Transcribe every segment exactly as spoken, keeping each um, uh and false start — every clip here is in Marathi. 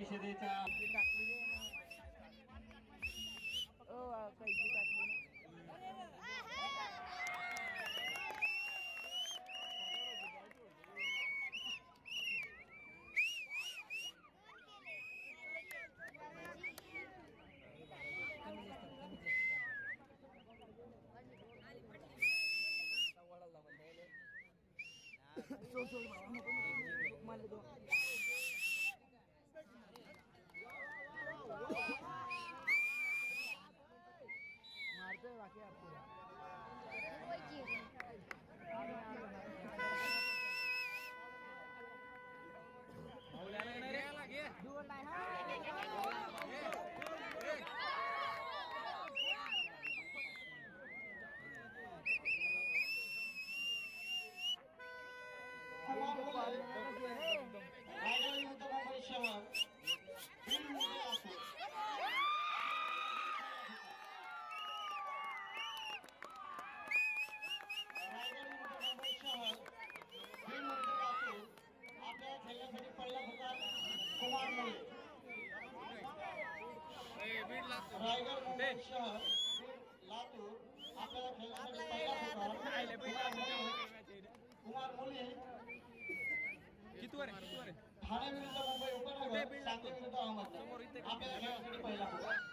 परिषदेच्या मारते बाकी आपको रायगड मुंबई शहर लातूर आपल्याला खेळण्यासाठी पहिला कुमार मुली ठाणे विरुद्ध मुंबई उपनगर सांगली विरुद्ध अहमदनगर आपल्याला खेळण्यासाठी पहिला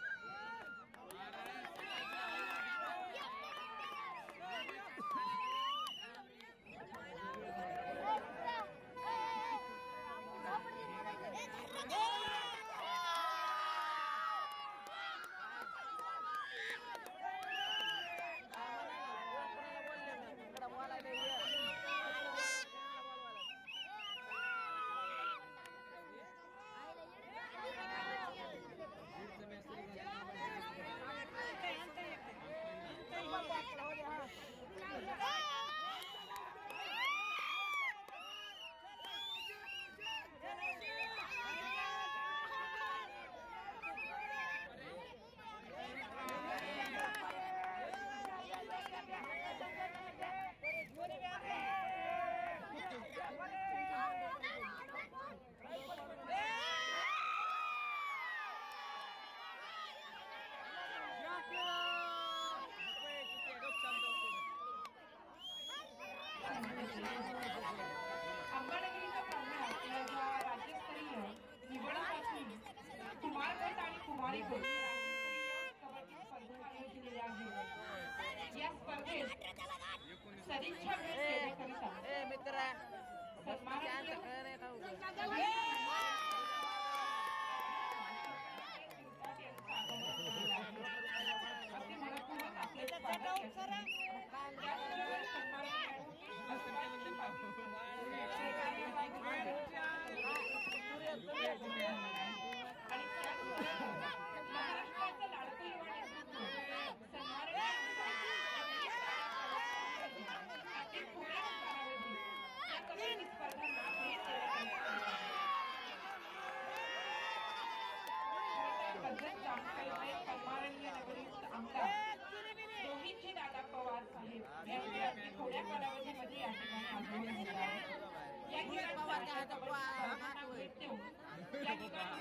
अंबाडगिरीचा पाहुणा आपल्या राज्यस्तरीय निवडसाठी कुमारगट आणि कुमारी गट राज्यस्तरीय कबड्डी स्पर्धा आयोजित केलेल्या आहेत. या स्पर्धेत सदिच्छा भेट देण्याकरिता सन्मानित असे मनपूर्वक आपले स्वागत करते. महाराष्ट्राचं लाडकं युवा नेतृत्व रोहितजी दादा पवार साहेब यांची अगदी थोड्या कालावधीमध्ये या ठिकाणी आगमन झालं आहे. या ठिकाणी भेट देऊन या ठिकाणी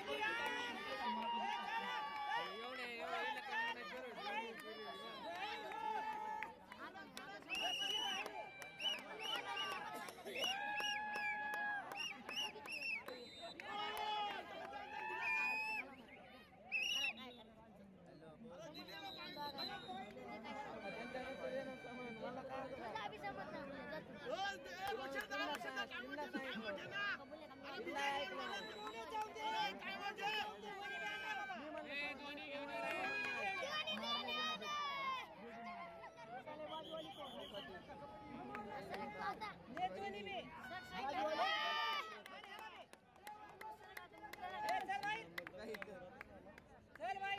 चल भाई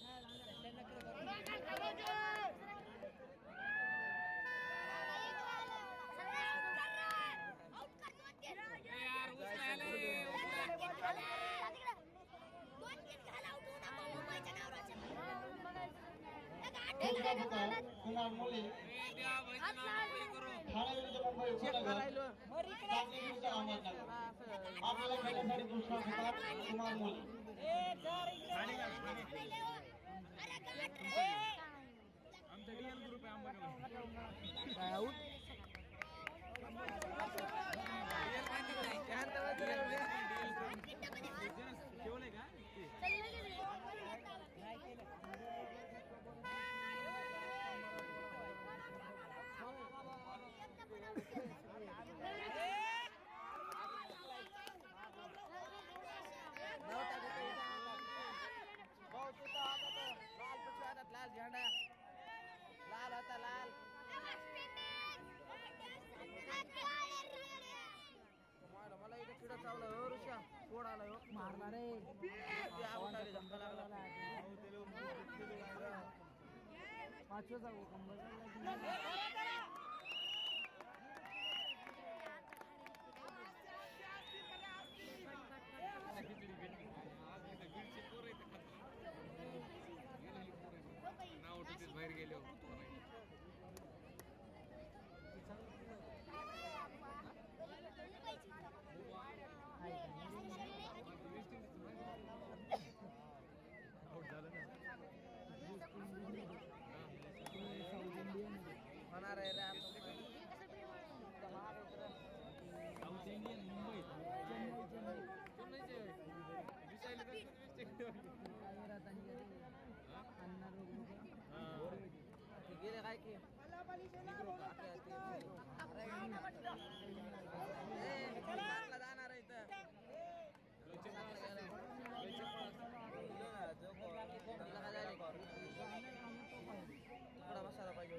कुमार मुली ठाणे विरुद्ध मुंबई उपनगर सांगली विरुद्ध अहमदनगर आपल्याला खेळण्यासाठी दुसरा ठिकाण कुमार मुली आमचा डीएल ग्रुप आहे ठेवलंय का लाल पिशवी हातात लाल झेंडा लाल होता लाल मला इथे किडा चावला हो ऋषा कोण आला हो मारला रे धक्का लागला पाचवे जाऊ नाव उठते बाहेर गेले आउट झालं ना होणार आहे रे साऊथ इंडियन मुंबई गेले काय की जाणार आहे इथं बसायला पाहिजे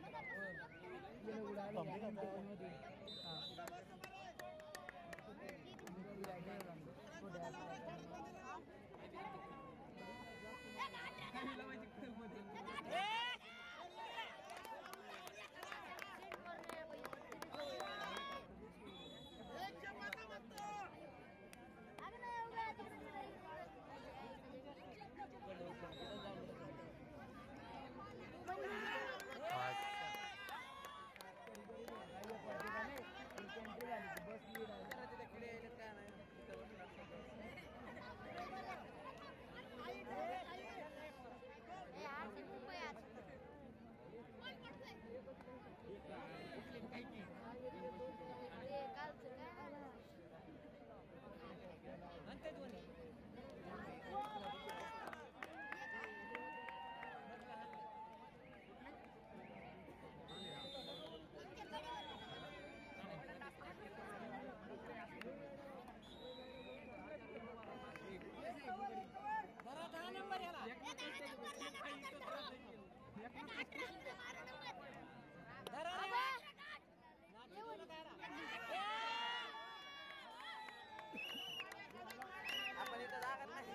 आपण इथं जागत नाही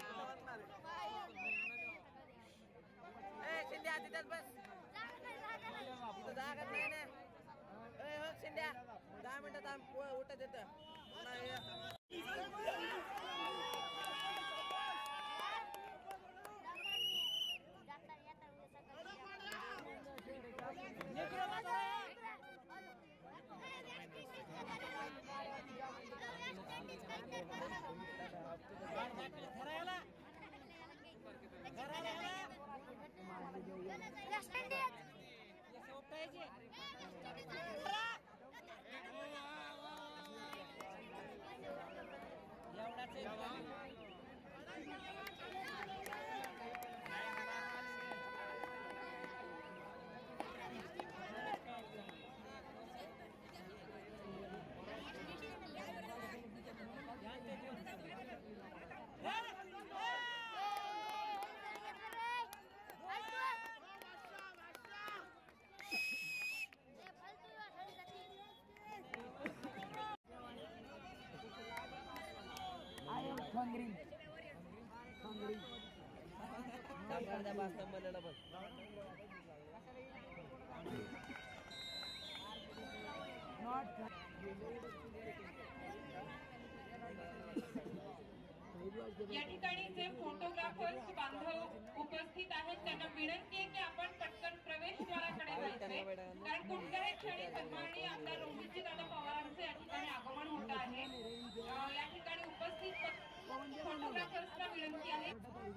शिंद्या तिथंच बस इथं जागत नाही ना ए हो शिंद्या दहा मिनिटं थांब उठत येतं या ठिकाणी जे फोटोग्राफर्स बांधव उपस्थित आहेत त्यांना विनंती आहे की आपण पटकन प्रवेशद्वाराकडे जायचे कारण कोणत्याही क्षणी सन्माननीय आमदार रोहितजीदादा पवारांचे या ठिकाणी आगमन होत आहे. या ठिकाणी उपस्थित फोटोग्राफर्सला विनंती आहे.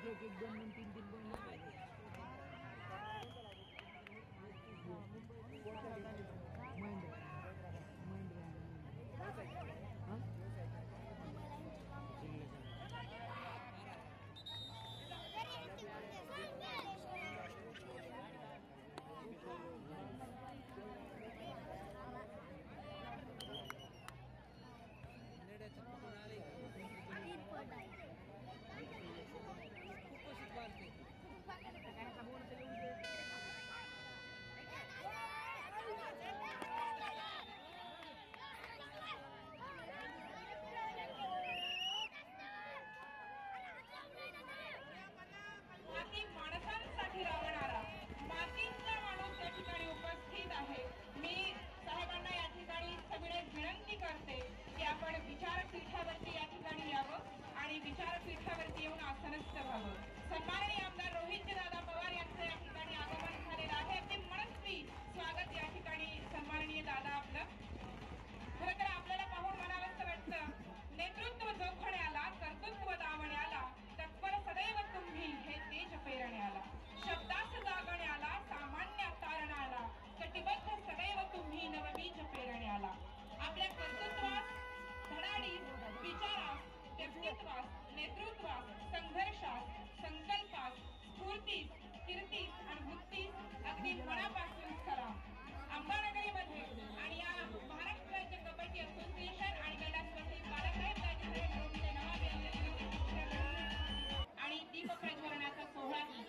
माती माणसांसाठी राबणारा मातीचा माणूस या ठिकाणी उपस्थित आहे. मी साहेबांना या ठिकाणी सगळे विनंती करते की आपण विचारपीठावरती या ठिकाणी यावं आणि विचारपीठावरती येऊन आसनस्थ व्हावं. सन्माननीय आमदार रोहितजी दादा पवार यांचं या ठिकाणी आगमन झालेलं आहे. अगदी मनस्वी स्वागत या ठिकाणी सन्माननीय दादा आपलं. खरं तर आपल्याला पाहून म्हणावंसं वाटतं, नेतृत्व जोखण्याला, कर्तृत्व दावण्याला, तत्पर सदैव तुम्ही हे तेज पेरण्याला, शब्दास जागण्याला, सामान्य तारणाला, कटिबद्ध सदैव तुम्ही नवबीज पेरण्याला. आपल्या कर्तृत्वास, धडाडीस, विचारास, व्यक्तित्वास, नेतृत्वास, संघर्षास, संकल्पास, स्फूर्तीस, कीर्तीस आणि वृत्तीस अगदी मनापासून सलाम. अंबानगरीमध्ये आणि या महाराष्ट्र राज्य कबड्डी असोसिएशन आणि कैलासवासी बाळासाहेब दाजी भोसले नवाब यांच्या आणि दीप प्रज्वलनाचा सोहळाही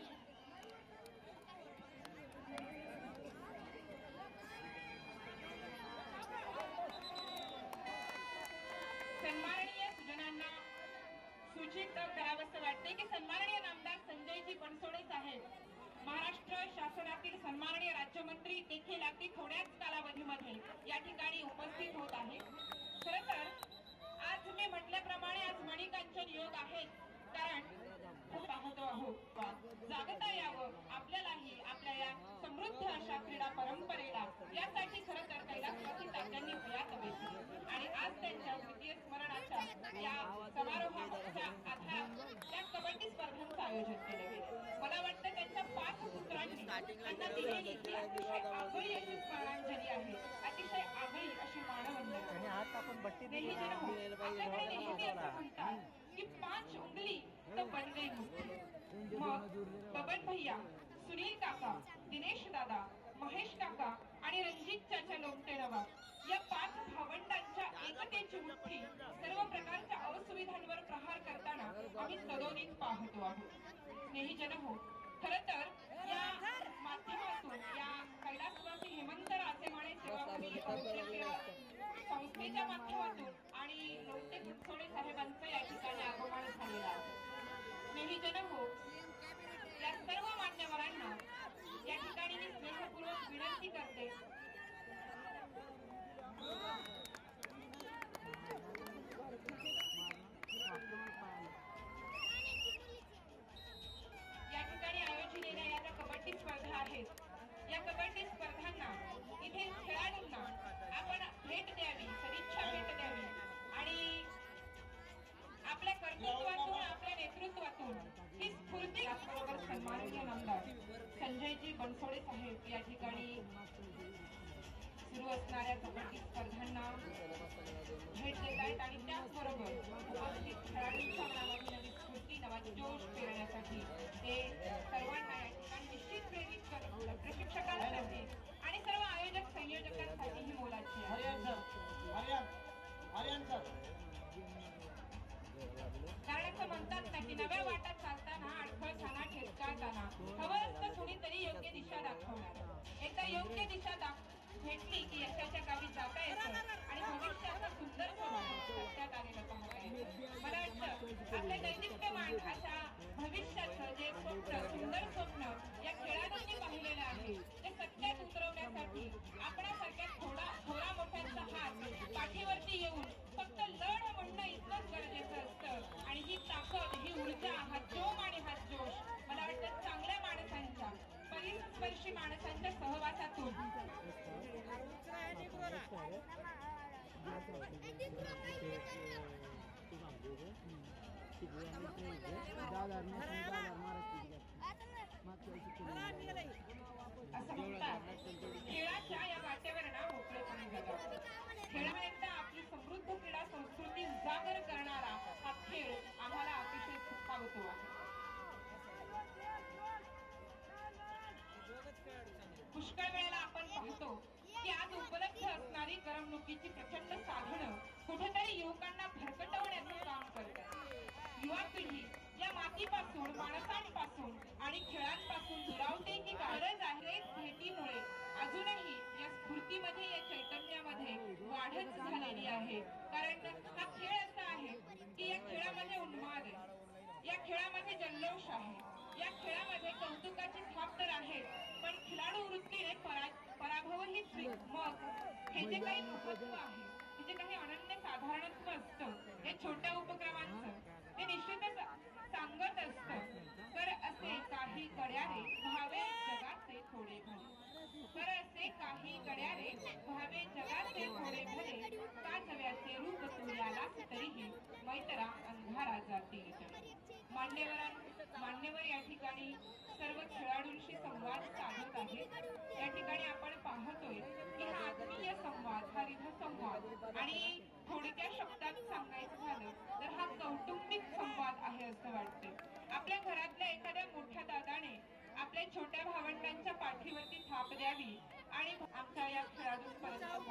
सन्माननीय सुजनांना सूचित करावंसं वाटते की सन्माननीय नामदार संजयजी बनसोडे साहेब महाराष्ट्र शासनातील सन्माननीय राज्यमंत्री देखील अगदी थोड्याच कालावधीमध्ये या ठिकाणी उपस्थित होत आहे. खरं तर आज मी म्हटल्याप्रमाणे आज मणिकांचन योग आहेत, कारण पाहतो आहोत जागता यावं आपल्यालाही आपल्या या समृद्ध अशा क्रीडा परंपरेला. यासाठी खरं तर कैलासवासी तात्यांनी भयात हवे आणि आज त्यांच्या द्वितीय स्मरणाच्या या समारोहाच्या आधारात या कबड्डी स्पर्धांचं आयोजन केलं गेलं. मला वाटतं त्यांच्या पाच पुत्रांनी त्यांना दिलेली ही अतिशय आगळी अशी स्मरणांजली आहे, अतिशय आगळी अशी मानवंदना. नेहमी जण आपल्याकडे नेहमी असं म्हणतात की पाच उंगली तो बन गई मुट्ठी. मग बबन भैया, सुनील काका, दिनेश दादा, महेश काका आणि रणजित चाचा लोमटे नवाब या पाच भावंडांच्या एकतेची मुठ्ठी सर्व प्रकारच्या असुविधांवर प्रहार करताना आम्ही सदोदित पाहतो आहोत. स्नेहीजन हो, खरं तर या माध्यमातून या कैलासवासी हेमंतराजे माने सेवाभावी औद्योगिक संस्थेच्या माध्यमातून आणि लोमटे बनसोडे साहेबांचं या ठिकाणी आगमन झालेलं आहे. स्नेहीजन हो, या सर्व मान्यवरांना या ठिकाणी मी स्नेहपूर्वक विनंती करते या ठिकाणी आयोजिलेल्या या ज्या कबड्डी स्पर्धा आहेत, या कबड्डी स्पर्धांना इथे खेळाडूंना आपण भेट द्यावी, सदिच्छा भेट द्यावी आणि आपल्या कर्तृत्वातून, आपल्या नेतृत्वातून ही स्फूर्ती. त्याचबरोबर सन्माननीय नामदार संजयजी बनसोडे साहेब या ठिकाणी सुरू असणाऱ्या कबड्डी स्पर्धांना भेट देत आहेत आणि त्याचबरोबर उपस्थित खेळाडूंच्या मनामध्ये नवी स्फूर्ती, नवा जोश पेरण्यासाठी ते सर्वांना या ठिकाणी निश्चित प्रेरित करत प्रशिक्षकांसाठी आणि सर्व आयोजक संयोजकांसाठी ही मोलाची आहे. कारण असं म्हणतात ना की नव्या वाटात चालताना अडखळताना ठेचकाळताना हवं असतं कुणीतरी योग्य दिशा दाखवणार. एकदा योग्य दिशा दाख भेटली की यशाच्या गावी जाता येतं आणि भविष्याचं सुंदर स्वप्न सत्यात आलेलं पाहता येतं. मला वाटतं आपल्या दैदिप्यमान अशा भविष्याचं जे स्वप्न, सुंदर स्वप्न या खेळाडूंनी पाहिलेलं आहे ते सत्यात उतरवण्यासाठी आपणासारख्या थोडा थोडा मोठ्यांचा हात पाठीवरती येऊन फक्त लढ म्हणणं इतकंच गरजेचं असतं. आणि ही ताकद, ही ऊर्जा, हा जोम आणि हा जोश मला वाटतं चांगल्या माणसांच्या, परिस्पर्शी माणसांच्या सहवासातून खेळाडूंना आपली समृद्ध क्रीडा संस्कृती उजागर करणारा हा खेळ आम्हाला अतिशय सुखावतो आहे. पुष्कळ वेळेला आपण पाहतो की आज उपलब्ध असणारी करमणुकीची प्रचंड साधनं कुठेतरी युवकांना भरकटवण्याचं काम करतात. युवा पिढी या मातीपासून, माणसांपासून आणि खेळांपासून दुरावते की गरज आहे भेटीमुळे अजूनही या स्फूर्तीमध्ये, या चैतन्यामध्ये वाढच झालेली आहे. कारण हा खेळ असा आहे की या खेळामध्ये उन्माद आहे, या खेळामध्ये जल्लोष आहे, या खेळामध्ये कौतुकाची थाप तर आहे, पण खिलाडू वृत्तीने परा पराभवही मग हे जे काही महत्व आहे, हे जे काही अनन्य साधारणत्व असतं या छोट्या उपक्रमांचं, ते निश्चितच सांगत असतं. तर असे काही गड्यारे व्हावे जगाचे थोडे भले, तर असे काही गड्यारे व्हावे जगाचे थोडे भले, का जव्याचे रूप तुल्यालाच तरीही मैत्रा अंधारा जातील. मान्यवर मान्यवर या ठिकाणी सर्व खेळाडूंशी संवाद साधत आहेत. या ठिकाणी आपण पाहतोय की हा आत्मीय संवाद, हा रिध संवाद आणि थोडक्या शब्दात सांगायचं झालं तर हा कौटुंबिक संवाद आहे असं वाटते. आपल्या घरातल्या एखाद्या मोठ्या दादाने आपल्या छोट्या भावंडांच्या पाठीवरती थाप द्यावी आणि आमच्या या खेळाडूंपर्यंत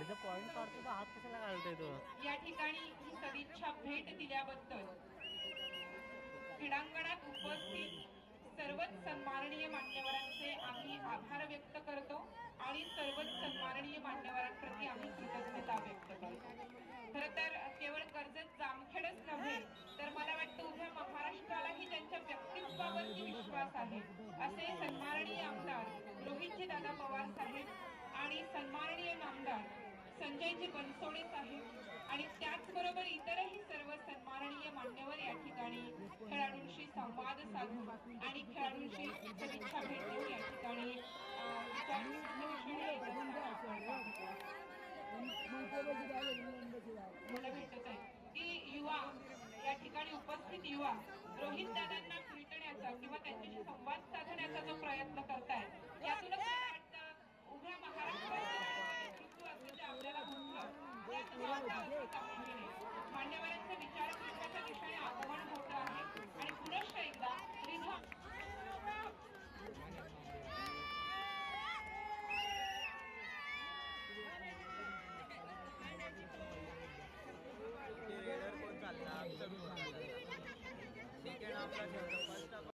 पोहोचते. या ठिकाणी ही सदिच्छा भेट दिल्याबद्दल क्रीडांगणात उपस्थित सर्वच सन्माननीय मान्यवरांचे आम्ही आभार व्यक्त करतो आणि सर्वच सन्माननीय मान्यवरांप्रती आम्ही कृतज्ञता व्यक्त करतो. खरं तर केवळ कर्जत जामखेडच नव्हे तर मला वाटतं उभ्या महाराष्ट्रालाही त्यांच्या व्यक्तित्वावरती विश्वास आहे. असे सन्माननीय आमदार रोहितजी दादा पवार साहेब आणि सन्माननीय नामदार संजयजी बनसोडे साहेब आणि त्याचबरोबर इतरही सर्व सन्माननीय मान्यवर या ठिकाणी खेळाडूंशी संवाद साधून आणि खेळाडूंशी सदिच्छा भेट देऊन या ठिकाणी मला भेटत आहे की युवा या ठिकाणी उपस्थित युवा रोहित दादांना भेटण्याचा किंवा त्यांच्याशी संवाद साधण्याचा जो प्रयत्न करताय यातूनच मला वाटतं उभ्या महाराष्ट्राचे नेतृत्व असं जे आपल्याला मान्यवरांचे विचार करण्याच्या दिशेने आगमन होत आहे आणि पुनश्च एकदा रिधा कोण चालला